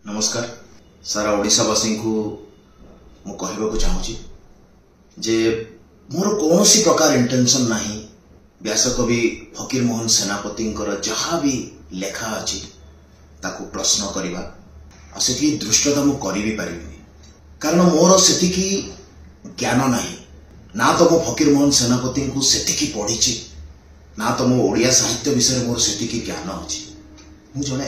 नमस्कार सारा ओडिशावासी को मु कहबाकू चाहूँगी जे मोर कौन प्रकार इंटेंशन नहीं व्यासकवि फकीर मोहन सेनापति जहाँ भी लेखा अच्छी ताकू प्रश्न करवा से दृष्टता मु करी पारि कारण मोर से ज्ञान नहीं ना तो मो फकीर मोहन सेनापति को से पढ़ी ना तो मो ओडिया साहित्य विषय मोर से ज्ञान अच्छी मु जड़े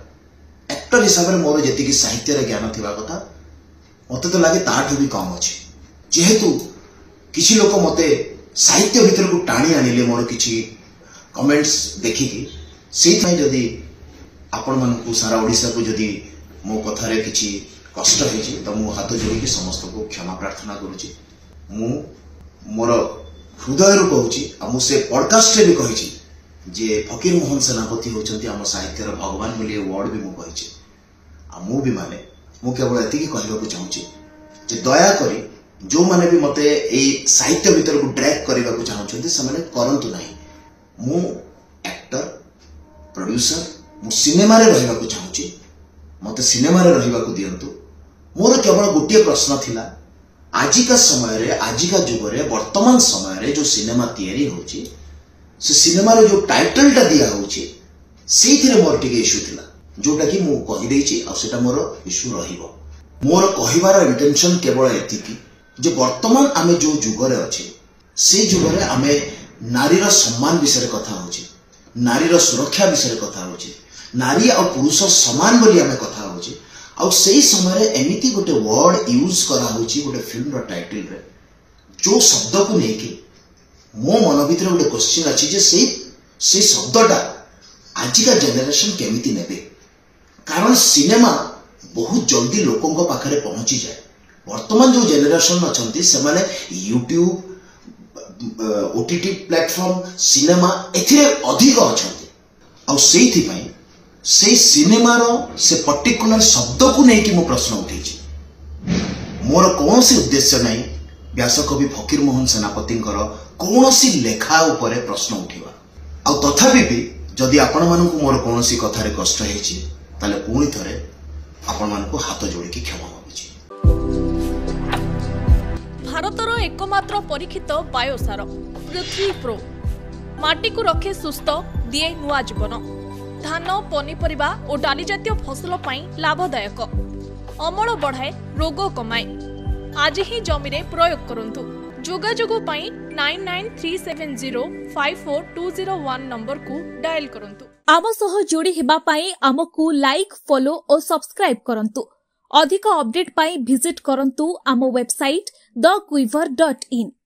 एक्टर हिसाब से मोर जी साहित्य ज्ञान थिबा कथा मत तो लगे ताठू भी कम अच्छी जेहेतु किसी लोक मते साहित्य भीतर को टाणी आनिले मोर किछि कमेंट्स देखिकी से जदि आपण मानकु सारा ओडिशा को जदि मो कथारे किछि कष्ट होइछि तो मु हाथ जोड़ी समस्त को क्षमा प्रार्थना करूछि। मु मोर हृदय रु कहूछि आ मु से पॉडकास्ट रे भी कहिछि जे फकीर मोहन सेनापति होचंती हम साहित्यर भगवान बोली वर्ड भी मु कहिछि आ मु भी माने मु केवल एतिकी कहबाकू चाहूछि जे दया करी जो माने भी मते ए साहित्य भीतर को ड्रैग करबा को चाहछथि से माने करंतु नाही। मु एक्टर प्रोड्यूसर मु सिनेमा रे रहबा को चाहूछि मते सिनेमा रे रहबा को दियंतु। मोर केवल गोटे प्रश्न थिला आजिका समय रे आजिका जुग रे वर्तमान समय रे जो सिनेमा तैयारी होछि से सिनेमा रे जो टाइटल टा दिया होछि सेथिरे मोर टिके इशू थिला जोटा कि मु कहि देछि आ सेटा मोर इशू रहिबो। मोर कहिबार इंटेंशन केवल एतिकी जे वर्तमान आमे जो जुग रे अछि से जुग रे आमे नारीर सम्मान विषय कथा होछि नारीर सुरक्षा विषय कथा होछि नारी और पुरुष समान बोली आमे कथा होछि आ सेही समय रे एमिति गोटे वर्ड यूज करा होछि गोटे फिल्म रो टाइटल रे जो शब्द को नेकी मो मन भीतर गोटे क्वेश्चन अछि जे से शब्दटा आजिका जनरेशन केमिति नेबे कारण सिनेमा बहुत जल्दी लोकों को पाखरे पहुंची जाए। वर्तमान जो जनरेशन अच्छी से माने यूट्यूब ओटीटी प्लेटफॉर्म सिनेमा एथिरे अधिक अच्छा से सिनेमा रो से पर्टिकुलर शब्द को लेकिन मो प्रश्न उठे मोर कौन सी उद्देश्य नहीं व्यासकवि फकीर मोहन सेनापति कौन सी लेखा उपरे प्रश्न उठा आ तथापि भी जदि आपण मानकु मोर कौन सी कथारे कष्ट हेछि ताले पुणी थरे आपण मानकु हाथ जोड़ी की क्षमा मागुछि। भारतर एकमात्र परीक्षित बायोसार पृथ्वी प्रो माटी को रखे सुस्थ दिए नुआ जीवन धान पनीपरिबा और डाली जातीय फसल पाई लाभदायक अमल बढ़ाए रोग कमाए आज ही जमी रे प्रयोग करंतु जोगाजोग पाई 9937054201 नंबर को डायल करंतु। आम सह जोड़ी हेबा पाई आमकु लाइक फॉलो और सब्सक्राइब करंतु। अधिक अपडेट पाई विजिट करंतु आम वेबसाइट thequiver.in।